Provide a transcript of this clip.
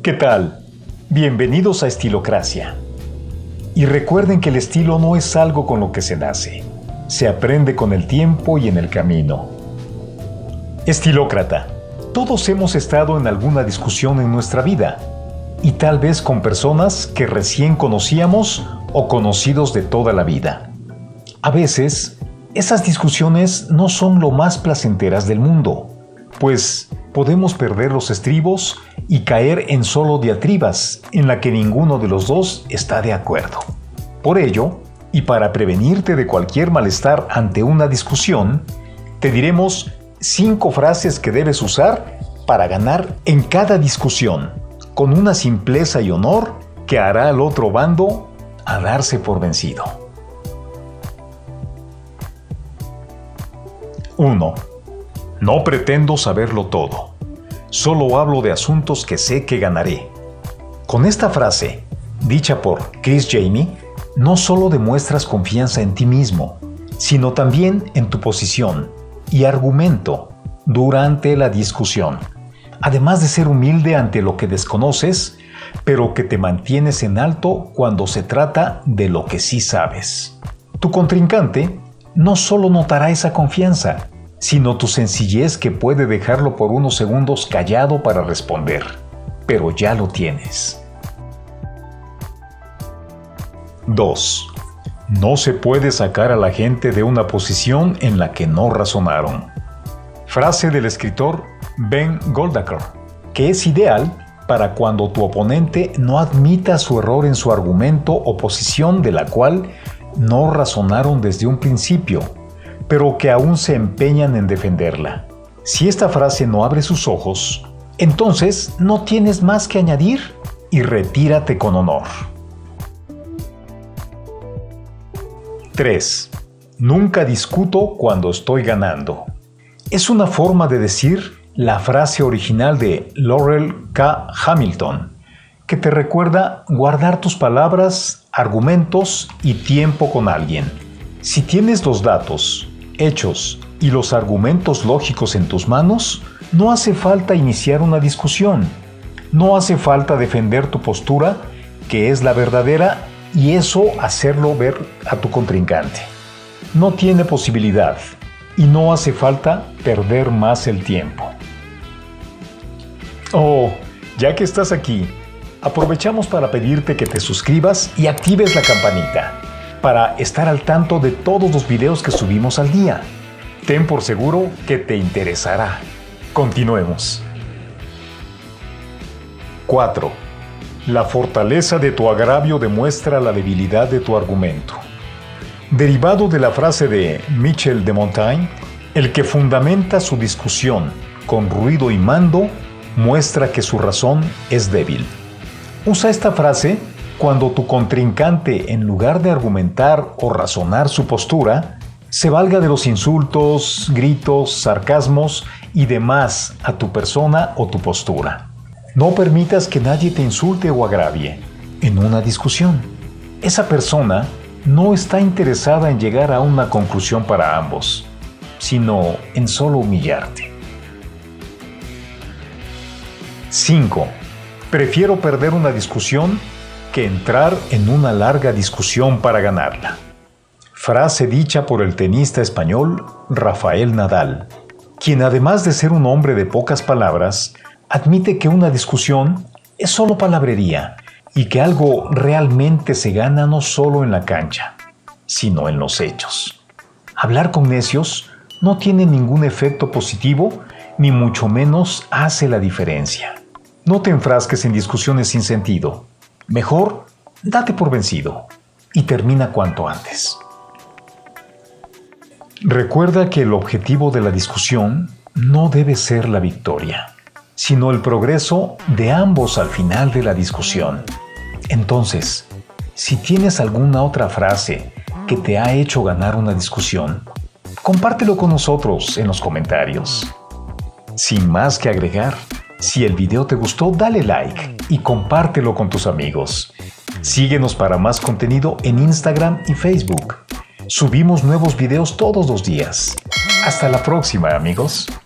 ¿Qué tal? Bienvenidos a Estilocracia. Y recuerden que el estilo no es algo con lo que se nace. Se aprende con el tiempo y en el camino. Estilócrata. Todos hemos estado en alguna discusión en nuestra vida. Y tal vez con personas que recién conocíamos o conocidos de toda la vida. A veces, esas discusiones no son lo más placenteras del mundo, pues podemos perder los estribos y caer en solo diatribas en la que ninguno de los dos está de acuerdo. Por ello, y para prevenirte de cualquier malestar ante una discusión, te diremos 5 frases que debes usar para ganar en cada discusión, con una simpleza y honor que hará al otro bando a darse por vencido. 1. No pretendo saberlo todo. Solo hablo de asuntos que sé que ganaré. Con esta frase, dicha por Chris Jamie, no solo demuestras confianza en ti mismo, sino también en tu posición y argumento durante la discusión. Además de ser humilde ante lo que desconoces, pero que te mantienes en alto cuando se trata de lo que sí sabes. Tu contrincante no solo notará esa confianza, sino tu sencillez que puede dejarlo por unos segundos callado para responder. Pero ya lo tienes. 2. No se puede sacar a la gente de una posición en la que no razonaron. Frase del escritor Ben Goldacre, que es ideal para cuando tu oponente no admita su error en su argumento o posición de la cual no razonaron desde un principio, pero que aún se empeñan en defenderla. Si esta frase no abre sus ojos, entonces no tienes más que añadir y retírate con honor. 3. Nunca discuto cuando estoy ganando. Es una forma de decir la frase original de Laurel K. Hamilton, que te recuerda guardar tus palabras, argumentos y tiempo con alguien. Si tienes los datos, hechos y los argumentos lógicos en tus manos, no hace falta iniciar una discusión. No hace falta defender tu postura, que es la verdadera, y eso hacerlo ver a tu contrincante. No tiene posibilidad y no hace falta perder más el tiempo. Oh, ya que estás aquí, aprovechamos para pedirte que te suscribas y actives la campanita para estar al tanto de todos los videos que subimos al día. Ten por seguro que te interesará. Continuemos. 4. La fortaleza de tu agravio demuestra la debilidad de tu argumento. Derivado de la frase de Michel de Montaigne, el que fundamenta su discusión con ruido y mando muestra que su razón es débil. Usa esta frase cuando tu contrincante, en lugar de argumentar o razonar su postura, se valga de los insultos, gritos, sarcasmos y demás a tu persona o tu postura. No permitas que nadie te insulte o agravie en una discusión. Esa persona no está interesada en llegar a una conclusión para ambos, sino en solo humillarte. 5. Prefiero perder una discusión que entrar en una larga discusión para ganarla. Frase dicha por el tenista español Rafael Nadal, quien además de ser un hombre de pocas palabras, admite que una discusión es solo palabrería y que algo realmente se gana no solo en la cancha, sino en los hechos. Hablar con necios no tiene ningún efecto positivo, ni mucho menos hace la diferencia. No te enfrasques en discusiones sin sentido. Mejor, date por vencido y termina cuanto antes. Recuerda que el objetivo de la discusión no debe ser la victoria, sino el progreso de ambos al final de la discusión. Entonces, si tienes alguna otra frase que te ha hecho ganar una discusión, compártelo con nosotros en los comentarios. Sin más que agregar, si el video te gustó, dale like y compártelo con tus amigos. Síguenos para más contenido en Instagram y Facebook. Subimos nuevos videos todos los días. Hasta la próxima, amigos.